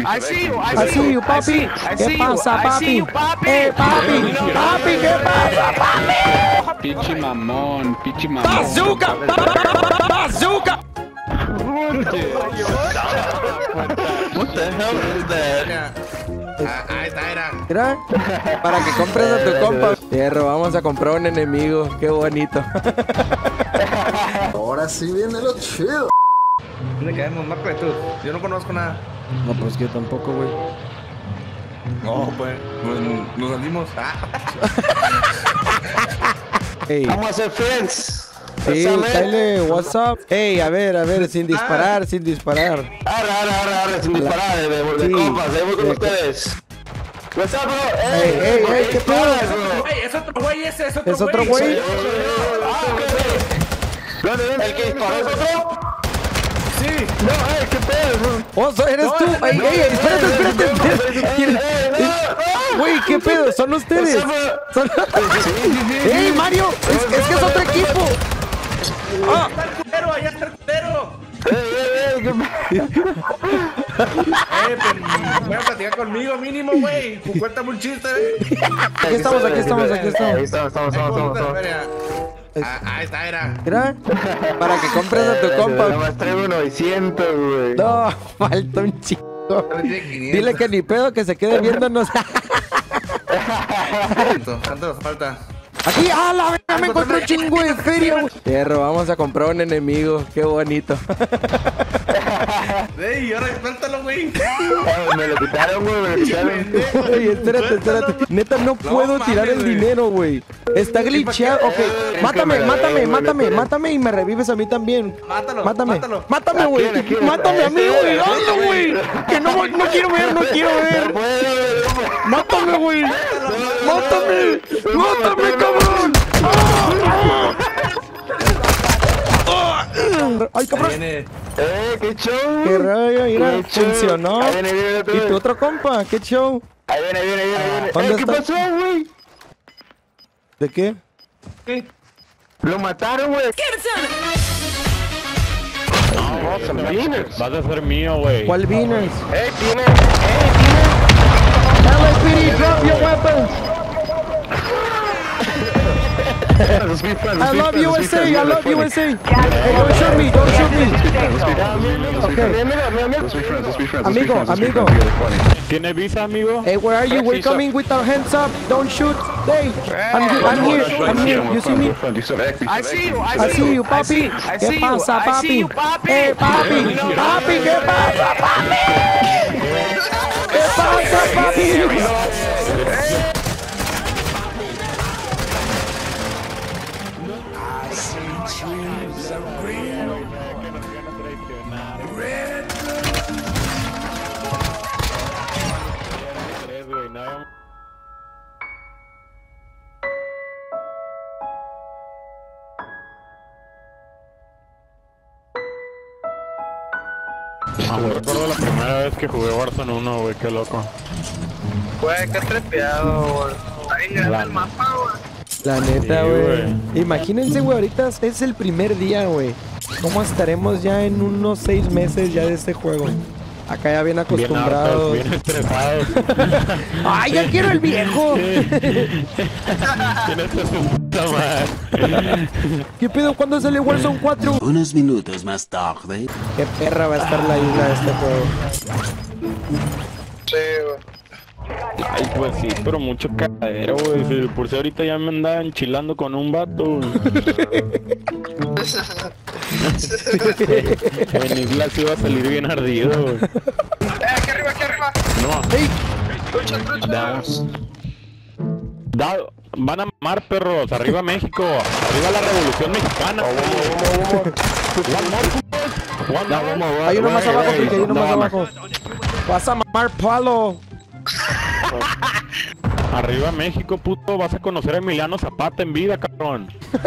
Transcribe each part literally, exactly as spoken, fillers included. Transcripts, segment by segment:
I see you, I I see you, papi. ¿Qué pasa, papi? Eh, papi, papi, ¿qué pasa, papi? Pichi mamón, pichi mamón. Bazooka, bazooka. What the hell is that? Ah, ahí está, era. Mira, para que compres a tu compa. Fierro, vamos a comprar un enemigo. Qué bonito. Ahora sí viene lo chido. ¿Dónde caemos? Marco, tú. Yo no conozco nada. No, pues yo tampoco, güey. No, pues, pues nos salimos. Ah. Hey. Vamos a hacer friends. Sí, dale, what's up? Hey, a ver, a ver, sin disparar, sin disparar. Arre, arre, arre, arre, sin disparar, de, de, de Sí. compas, de voy con De- ustedes. What's up, bro? Ey, ey, ey, ¿qué pedo? Güey, es otro güey ese, es otro ¿Es otro güey? ¿El que disparó es otro? Sí. No, ey, ¿qué pedo, bro? Oh, so- eres tú. Ey, ey, espérate, espérate. ¿Quién- Güey, ¿qué pedo? Son ustedes. Son- ¡Ey, Mario! Es, es que es otro equipo. Ah, ¡Está el culero! ¡Allá está el culero! Ey, ey, ey, ¿qué Eh, pues, voy a platicar conmigo mínimo, güey. Cuéntame un chiste, güey. Aquí estamos, aquí estamos, aquí Ahí estamos. estamos, estamos, estamos, estamos, estamos. Ah, ahí está, era. Mira, para que compres a tu Nada compa. más traigo novecientos, güey. No, falta un chico. Dile que ni pedo que se quede viéndonos. ¿Cuánto? ¿Cuánto nos falta? Aquí, ¡ah, la verga! Me encontré un chingo de feria, güey. Fierro, vamos a comprar un enemigo. Qué bonito. ¡Ey, ahora suéltalo, güey! Ah, me lo quitaron, güey, me lo quitaron. Oye, espérate, espérate. Neta, no puedo mames, tirar el güey. dinero, güey. Está glitcheado. Ok, mátame, me- mátame, me- mátame, me- mátame y me revives a mí también. Mátalo, Mátame, mátalo. mátame, güey. ¿A quién, a quién? Mátame a mí, Este, güey. este, Hazlo, güey. Que no, no quiero ver, no quiero ver. Mátame, güey. Mátame. Mátame, cabrón. ¡Ah! ¡Ah! ¡Ay, cabrón! Viene. Eh, qué show. ¡Qué rayo! Mira, Qué show. funcionó. Ahí viene, viene otro. ¿Y tu otro compa? ¿Qué show? Ahí viene, viene, viene, viene. ¿Dónde Eh, ¿qué está? pasó, güey? ¿De qué? ¿Qué? Lo mataron, güey. No, some beaners. Vas a ser mío, güey. ¿Cuál Beaners? Eh, tiene, eh, tiene. L A P D, drop your weapons! I love U S A, I love U S A! Hey, don't shoot me, don't shoot me! Okay. Amigo, amigo. ¿Tiene visa, amigo? Hey, where are you? We're coming with our hands up. Don't shoot. Hey, I'm here, I'm here, I'm here. You see me? I see you, I see you, papi. ¿Qué pasa, papi? Eh, papi, papi, ¿qué pasa, papi? ¿Qué pasa, papi? Ah, me recuerdo la primera vez que jugué Warzone uno, güey, qué loco. Güey, qué trepeado, güey. Está bien grande el mapa, güey. La neta, Sí, güey. güey. Imagínense, güey, ahorita es el primer día, güey. ¿Cómo estaremos ya en unos seis meses ya de este juego? Acá ya bien Bien hartos, acostumbrados. bien estresados. ¡Ay, ya quiero el viejo! Tienes que su puta madre. ¿Qué pedo? ¿Cuándo sale Warzone cuatro? Unos minutos más tarde. Qué perra va a estar la isla de este juego. Sí, güey. Ay, pues sí, pero mucho cagadero, güey. Si por si ahorita ya me andaban enchilando con un vato, güey. En Isla se iba a salir bien ardido, güey. Eh, aquí arriba, aquí arriba. No, ¡Ey! Lucha, lucha. damos. Da, van a mamar, perros. Arriba México. Arriba la Revolución Mexicana. One more, One more. Hay uno más Güey, abajo, güey, Kike, hay uno no más mames. abajo. Vas a mamar palo. Arriba México, puto. Vas a conocer a Emiliano Zapata en vida, cabrón.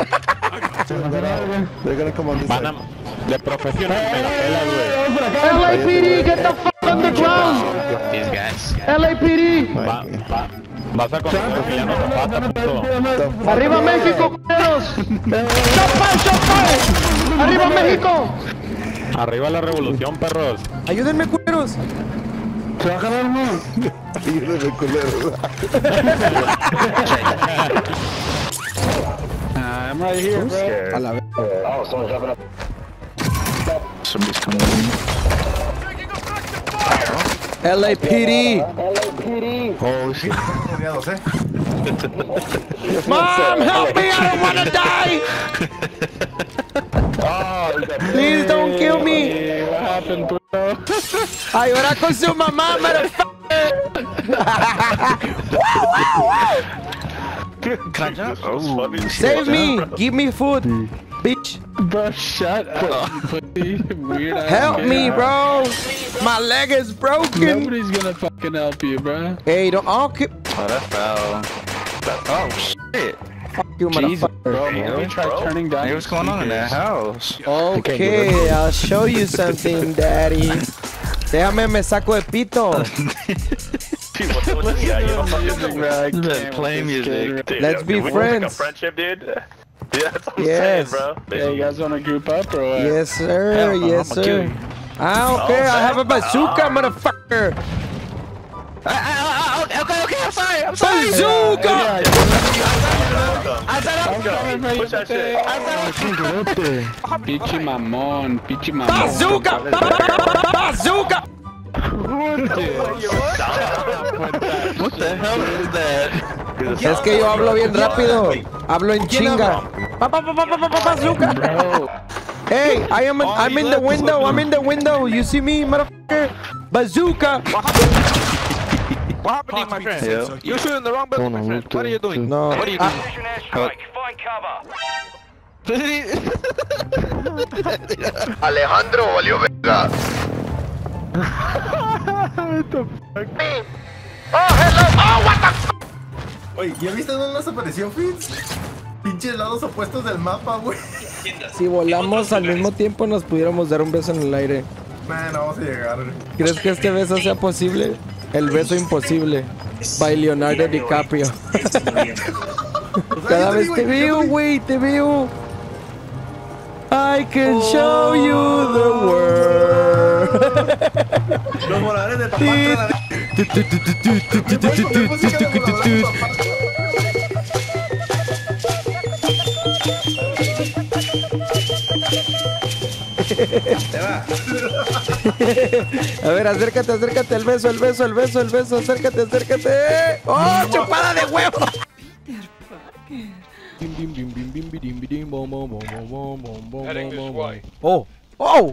Van a... De profesional me la pela, güey. L A P D, get the fuck on the ground! L A P D! Va, va, vas a conocer a Emiliano Zapata, puto. ¡Arriba México, culeros! ¡Chapa, chapa! ¡Arriba México! Arriba la revolución, perros. Ayúdenme, culeros. Se va a jalar, no. Ayúdame, culero. I'm right here, bro. A la vez. Oh, someone's dropping up. Somebody's coming in. L A P D. Oh, shit. Rodeados, eh. Mom, help me! I don't wanna die! Please don't kill me! What happened, bro? A llorar con su mamá, motherfucker! Save me! Give me food, bitch! Bro, shut up. Weird ass Help kid. me, bro! My leg is broken! Nobody's gonna fucking help you, bro. Hey, don't all keep. Oh, that's foul. Oh, shit. Fuck you, Jesus, motherfucker. bro. Let me try turning down. Hey, what's going on in that house? Okay, I'll show you something, daddy. Déjame me saco de pito. Play music. Let's be friends. Friendship, dude. Yeah, that's what I'm Yes. saying, bro. Yeah, you guys wanna group up or what? Yes, sir. Hell no, Yes, I'ma kill sir. you. I don't Oh, care. I man. have a bazooka, motherfucker. Okay, okay, I'm sorry. I'm sorry. Bazooka! Push that shit. Pichi mamón, pichi mamón. Bazooka! Ba- ba- ba- Bazooka! What the hell is that? Es que yo hablo bien rápido. Hablo en chinga. Pa- pa- pa- pa- pa- pa- Bazooka! Hey, I am. I'm in the window. I'm in the window. You see me, motherfucker? Bazooka! What happening, my friend? Yeah. You're shooting the wrong button, my friend. What are you doing? No. What are you Ah, doing? Mission airstrike. Find cover. Alejandro, valió verga. Oye, ¿ya viste dónde nos apareció Fitz? Pinches lados opuestos del mapa, güey. si volamos al mismo tiempo, nos pudiéramos dar un beso en el aire. Man, no vamos a llegar. ¿Crees que este beso sea posible? El beso imposible. By Leonardo DiCaprio. Cada vez te veo, güey, te veo. I can show you the world. Los voladores de papá entran a Te va. A ver, acércate, acércate, el beso, el beso, el beso, el beso, acércate, acércate. ¡Oh, chupada de huevo! Oh, oh.